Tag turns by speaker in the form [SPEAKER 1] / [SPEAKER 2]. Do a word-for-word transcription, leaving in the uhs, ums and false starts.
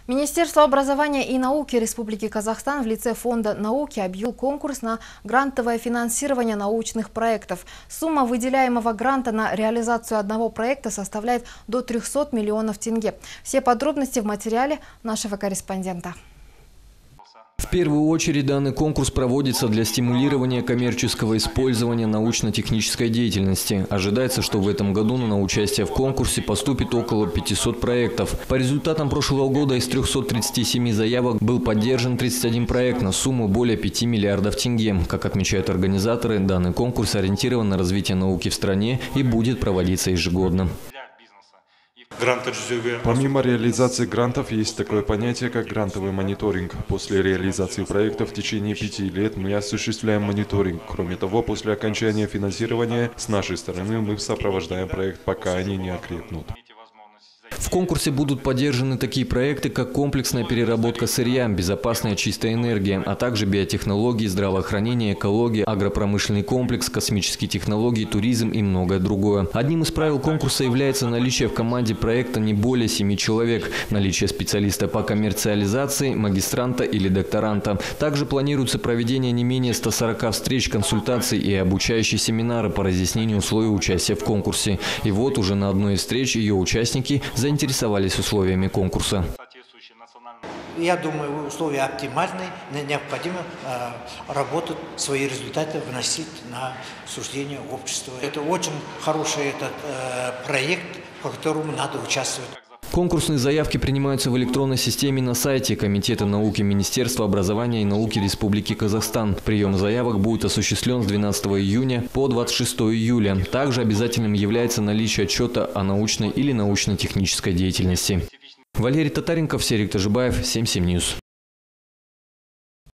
[SPEAKER 1] Министерство образования и науки Республики Казахстан в лице Фонда науки объявил конкурс на грантовое финансирование научных проектов. Сумма выделяемого гранта на реализацию одного проекта составляет до трёхсот миллионов тенге. Все подробности в материале нашего корреспондента.
[SPEAKER 2] В первую очередь данный конкурс проводится для стимулирования коммерческого использования научно-технической деятельности. Ожидается, что в этом году на участие в конкурсе поступит около пятисот проектов. По результатам прошлого года из трёхсот тридцати семи заявок был поддержан тридцать один проект на сумму более пяти миллиардов тенге. Как отмечают организаторы, данный конкурс ориентирован на развитие науки в стране и будет проводиться ежегодно.
[SPEAKER 3] Помимо реализации грантов, есть такое понятие, как грантовый мониторинг. После реализации проекта в течение пяти лет мы осуществляем мониторинг. Кроме того, после окончания финансирования с нашей стороны мы сопровождаем проект, пока они не окрепнут.
[SPEAKER 2] В конкурсе будут поддержаны такие проекты, как комплексная переработка сырья, безопасная чистая энергия, а также биотехнологии, здравоохранение, экология, агропромышленный комплекс, космические технологии, туризм и многое другое. Одним из правил конкурса является наличие в команде проекта не более семи человек, наличие специалиста по коммерциализации, магистранта или докторанта. Также планируется проведение не менее ста сорока встреч, консультаций и обучающие семинары по разъяснению условий участия в конкурсе. И вот уже на одной из встреч ее участники заинтересовались условиями конкурса.
[SPEAKER 4] Я думаю, условия оптимальные, необходимо э, работать, свои результаты вносить на суждение общества. Это очень хороший этот, э, проект, по которому надо участвовать.
[SPEAKER 2] Конкурсные заявки принимаются в электронной системе на сайте Комитета науки Министерства образования и науки Республики Казахстан. Прием заявок будет осуществлен с двенадцатого июня по двадцать шестое июля. Также обязательным является наличие отчета о научной или научно-технической деятельности. Валерий Татаренков, Серик Тажибаев, семь семь Ньюс.